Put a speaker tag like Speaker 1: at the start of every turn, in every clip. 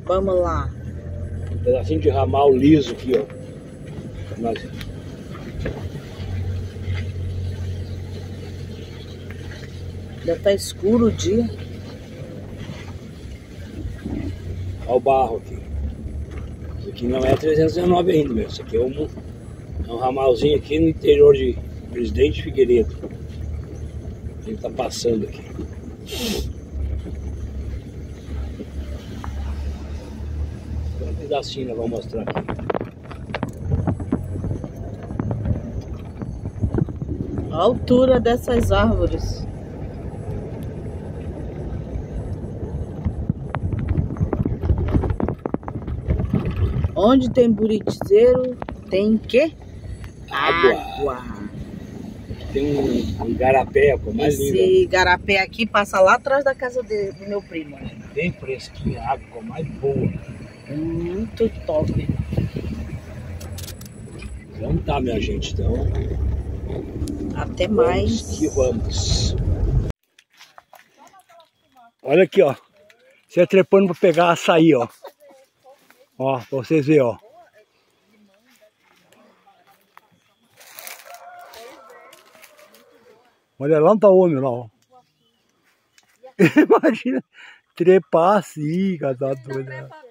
Speaker 1: Vamos lá.
Speaker 2: Um pedacinho de ramal liso aqui, ó. Mas...
Speaker 1: Já tá escuro o dia.
Speaker 2: Olha o barro aqui. Isso aqui não é 319 ainda, meu. Isso aqui é um ramalzinho aqui no interior de Presidente Figueiredo. Ele tá passando aqui. Um pedacinho nós vamos mostrar aqui.
Speaker 1: A altura dessas árvores. Onde tem buritizeiro, tem quê? Água.
Speaker 2: Tem um igarapé, pô, mais lindo.
Speaker 1: Esse igarapé aqui passa lá atrás da casa do meu primo.
Speaker 2: Bem fresquinha, a água mais boa.
Speaker 1: Muito top.
Speaker 2: Então tá, minha gente. Então,
Speaker 1: até mais.
Speaker 2: Vamos que vamos. Olha aqui, ó. Você trepando pra pegar açaí, ó. Ó, pra vocês verem, ó. Olha lá pra homem lá, ó. Imagina trepar assim, cara, tá doido.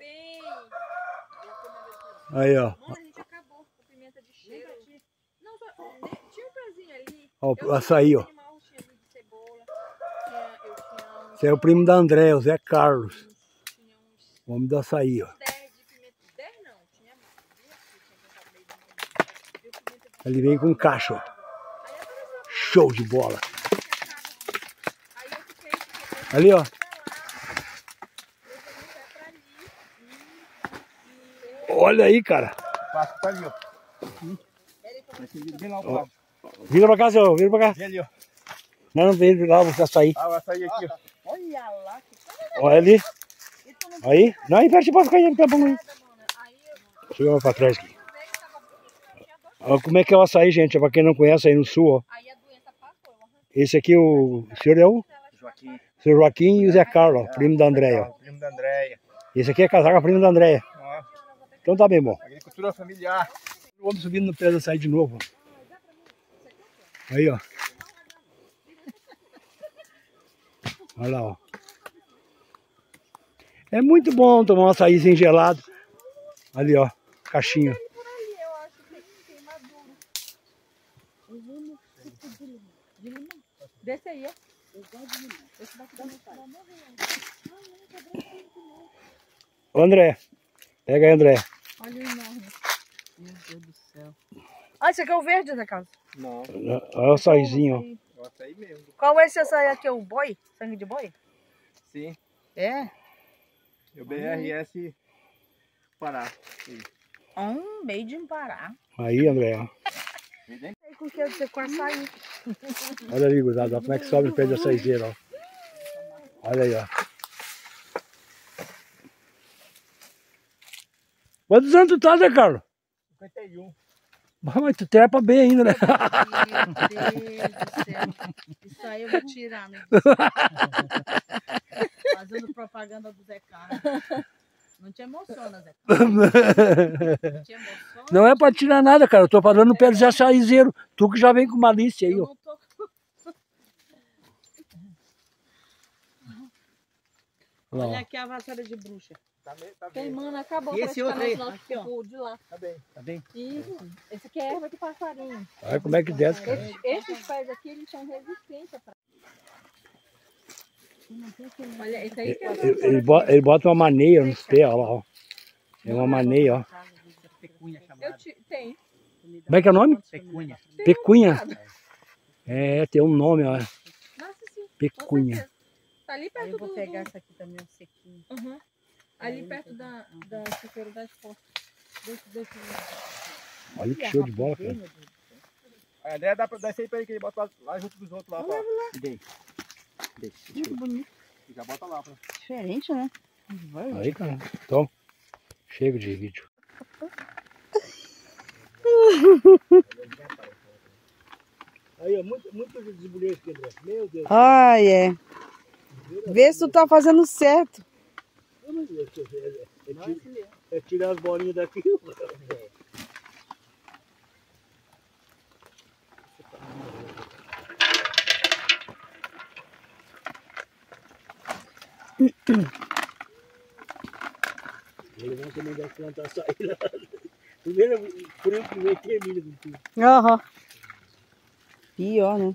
Speaker 2: Aí, ó.
Speaker 3: Mano, a gente acabou com pimenta de cheiro. Não, tinha um pezinho ali.
Speaker 2: Ó, o açaí, ó.
Speaker 3: Eu
Speaker 2: Esse é o primo da André, o Zé Carlos. O homem do açaí, ó.
Speaker 3: 10 de pimenta. 10 não, tinha mais.
Speaker 2: Ele vem com caixa, ó. Show de bola. Ali, ó. Olha aí, cara.
Speaker 4: Passa tá ali, ó.
Speaker 2: Ó. Vira pra cá, senhor. Vira pra cá.
Speaker 4: Vem ali, ó.
Speaker 2: Não, vem lá, você açaí.
Speaker 4: Ah, o açaí aqui, ó.
Speaker 1: Olha lá.
Speaker 2: Olha ali. Aí. Não, aí perto pra ficar aí, tá bom aí. Deixa eu ir pra trás aqui. Olha como é que é o açaí, gente. Pra quem não conhece aí no sul, ó. Esse aqui, o senhor é o?
Speaker 4: Joaquim.
Speaker 2: O senhor Joaquim e o Zé Carlos, ó, primo da Andréia.
Speaker 4: Primo da Andréia.
Speaker 2: Esse aqui é casar com a prima da Andréia.
Speaker 4: Ó.
Speaker 2: Então tá bem bom.
Speaker 4: Agricultura familiar.
Speaker 2: Vamos subindo no pé do açaí de novo. Ó. Aí, ó. Olha lá, ó. É muito bom tomar um açaízinho gelado. Ali, ó. Caixinha.
Speaker 3: Desse aí, é?
Speaker 2: Ô, André. Pega aí, André.
Speaker 3: Olha o enorme.
Speaker 1: Meu Deus do céu. Ah, esse aqui é o verde, Zé Carlos?
Speaker 4: Não,
Speaker 2: Olha o açaizinho, ó.
Speaker 4: o açaí mesmo.
Speaker 1: Qual é esse açaí aqui? O boi? Sangue de boi?
Speaker 4: Sim.
Speaker 1: É?
Speaker 4: O BRS Pará.
Speaker 1: Made in Pará.
Speaker 2: Aí, André, ó.
Speaker 1: Aí com que você com açaí?
Speaker 2: Olha ali, gurizada, ó, como é que sobe o pé de açaizeiro, ó. Olha aí, ó. Quantos anos tu tá, Zé Carlos?
Speaker 4: 51.
Speaker 2: Mas tu trepa bem ainda, né?
Speaker 1: Meu Deus do céu. Isso aí eu vou tirar, meu Deus. Fazendo propaganda do Zé Carlos. Não te emociona, Zé Carlos. Não te emociona?
Speaker 2: Não é pra tirar nada, cara. Eu tô falando pé de açaizeiro. Tu que já vem com malícia aí,
Speaker 1: Eu
Speaker 2: ó.
Speaker 1: não tô... Olha aqui a vassoura de bruxa.
Speaker 4: Tá bem, tá bem.
Speaker 3: Queimando, acabou.
Speaker 4: E esse outro aí?
Speaker 1: Aqui, ó.
Speaker 3: De lá.
Speaker 4: Tá bem.
Speaker 2: Tá bem?
Speaker 3: Isso. Esse aqui é erva de passarinho.
Speaker 2: Olha como é que desce, cara.
Speaker 3: Esses pés aqui, eles são resistentes. Olha, esse aí que é
Speaker 2: Ele bota uma maneira nos pés, ó lá, ó. É uma maneira, ó.
Speaker 3: Tem.
Speaker 2: Como é que é o nome?
Speaker 4: Pecunha.
Speaker 2: Pecunha. É, tem um nome, ó.
Speaker 3: Nossa, sim.
Speaker 2: Pecunha.
Speaker 3: Tá ali
Speaker 1: Aí
Speaker 3: perto
Speaker 1: eu vou
Speaker 3: do...
Speaker 1: pegar essa aqui também, um sequinho.
Speaker 3: Uhum. Ali perto da Chiqueiro das Portas.
Speaker 2: Olha que show de bola, cara.
Speaker 4: A ideia dá pra dar esse aí pra ele que ele bota lá junto dos outros lá. Dei.
Speaker 1: Muito bonito.
Speaker 4: Já bota lá, pra...
Speaker 1: Diferente, né?
Speaker 2: Aí, cara. Então, chega de vídeo. Aí, ó, muito desbulheiro aqui, André. Meu Deus.
Speaker 1: Ai, é. Vê se tu tá fazendo certo.
Speaker 2: É tirar as bolinhas daqui. Vou levar uma semana de plantar açaí lá. Primeiro, por eu primeiro termina com tudo.
Speaker 1: Aham. Pior, né?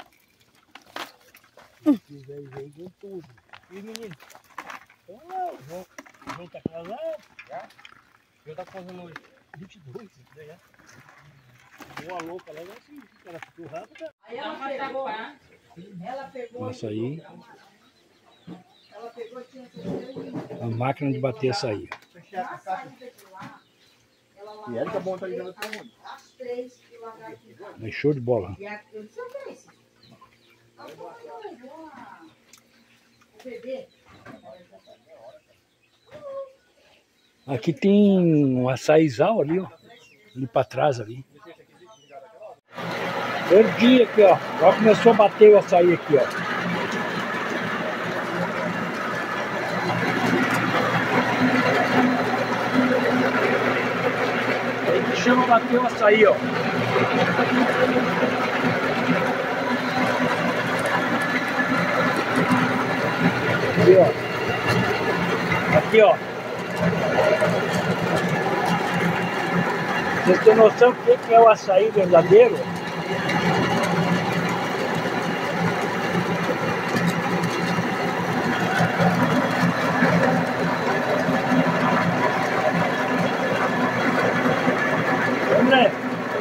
Speaker 2: Esses velhos aí com tudo. E menino? O João tá casado? Já? Eu tá fazendo hoje 22, isso daí, né? Boa louca lá, assim, ela ficou rápida.
Speaker 1: Aí ela pegou.
Speaker 2: Açaí.
Speaker 1: Ela pegou, tinha
Speaker 2: A máquina de bater açaí.
Speaker 4: E ela tá bom, tá ligando pra onde?
Speaker 1: as 3 que largaram aqui.
Speaker 2: Mas show de bola.
Speaker 1: E a, eu disse, o que é isso? O bebê.
Speaker 2: Aqui tem um açaizal ali, ó. Ali pra trás ali. Perdi aqui, ó. Já começou a bater o açaí aqui, ó. Aí que chama bater o açaí, ó. Aqui, ó. Aqui, ó. Vocês têm noção do que é o açaí verdadeiro? André.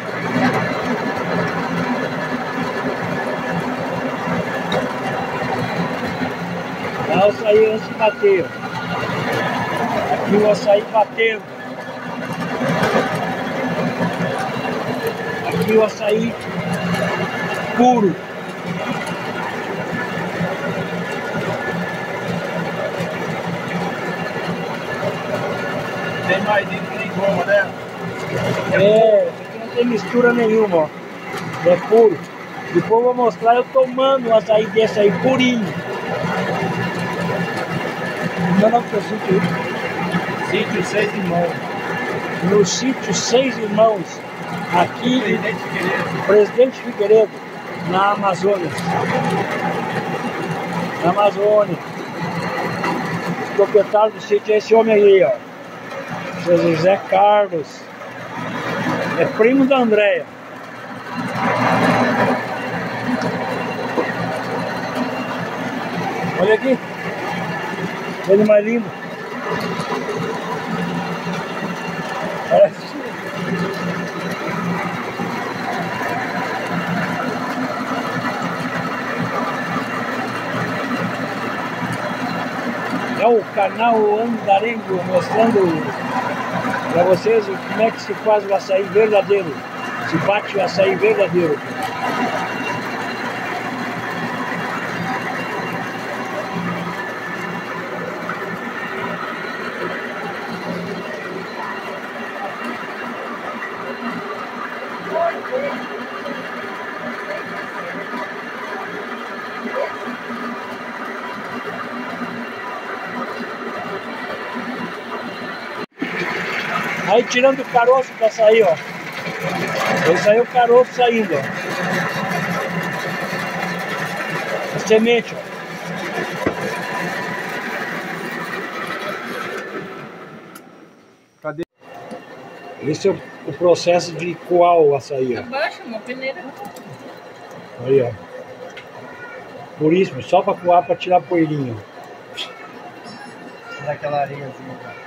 Speaker 2: Dá o açaí antes de bater. Aqui o açaí batendo. Aqui o açaí puro.
Speaker 4: Tem mais isso que nem goma, né?
Speaker 2: É, aqui não tem mistura nenhuma, ó. É puro. Depois eu vou mostrar eu tomando um açaí desse aí purinho. Não, não, porque eu sinto
Speaker 4: Sítio 6 Irmãos.
Speaker 2: no sítio 6 Irmãos, aqui
Speaker 4: Presidente Figueiredo.
Speaker 2: Presidente Figueiredo, na Amazônia. Na Amazônia. O proprietário do sítio é esse homem aí, ó. Seu José Carlos. É primo da Andréia. Olha aqui. Ele mais lindo. Parece. É o canal Andarengo mostrando para vocês como é que se faz o açaí verdadeiro. Se bate o açaí verdadeiro. Aí tirando o caroço do açaí, ó. Esse aí é o caroço saindo, ó. A semente, ó.
Speaker 4: Cadê?
Speaker 2: Esse é o processo de coar o açaí, ó.
Speaker 1: Abaixa uma peneira.
Speaker 2: Aí, ó. Puríssimo, só para coar, para tirar poeirinho.
Speaker 4: Daquela areiazinha, cara.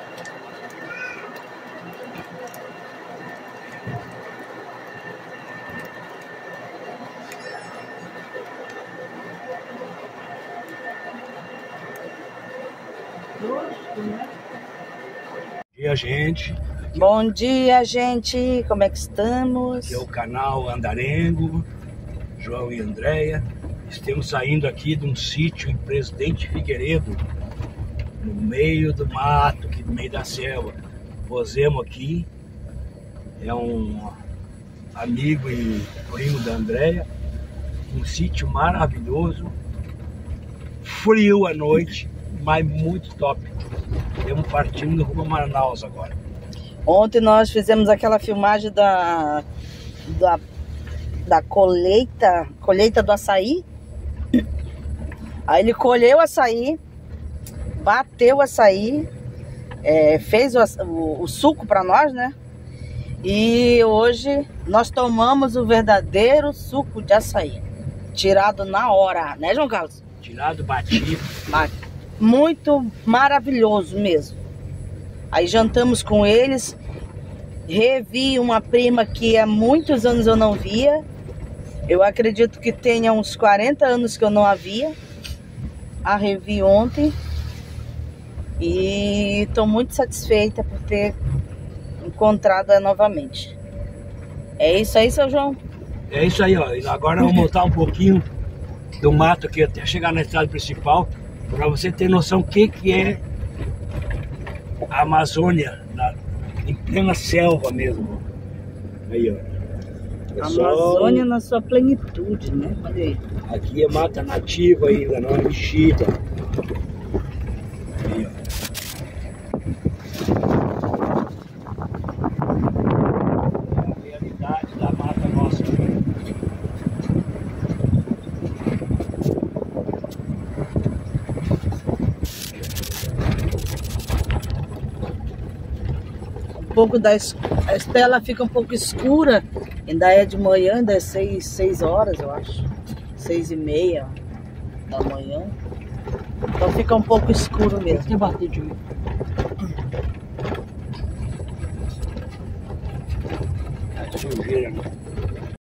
Speaker 2: E a gente,
Speaker 1: Bom dia, gente. Como é que estamos?
Speaker 2: aqui é o canal Andarengo, João e Andréia. Estamos saindo aqui de um sítio em Presidente Figueiredo, no meio do mato, aqui no meio da selva. Rosemo aqui é um amigo e primo da Andréia. Um sítio maravilhoso, frio à noite, mas muito top. Estamos partindo rumo a Manaus agora.
Speaker 1: Ontem nós fizemos aquela filmagem da colheita do açaí. Aí ele colheu o açaí, bateu o açaí, fez o suco para nós, né? E hoje nós tomamos o verdadeiro suco de açaí, tirado na hora, né, João Carlos?
Speaker 2: Tirado, batido.
Speaker 1: Muito maravilhoso mesmo. Aí jantamos com eles, revi uma prima que há muitos anos eu não via. Eu acredito que tenha uns 40 anos que eu não a via. A revi ontem e estou muito satisfeita por ter encontrado-a novamente. É isso aí, seu João?
Speaker 2: É isso aí, ó. Agora vamos montar um pouquinho do mato aqui até chegar na estrada principal, para você ter noção o que é a Amazônia, em plena selva mesmo. Aí, ó.
Speaker 1: Amazônia na sua plenitude, né? Olha aí.
Speaker 2: Aqui é mata nativa ainda, não é mexida. Aí, ó. É a realidade da mata nossa.
Speaker 1: Pouco a estela fica um pouco escura, ainda é de manhã, ainda é 6 horas, eu acho, 6h30 da manhã, então fica um pouco escuro mesmo.
Speaker 2: Tem bastante mim. Sujeira, né?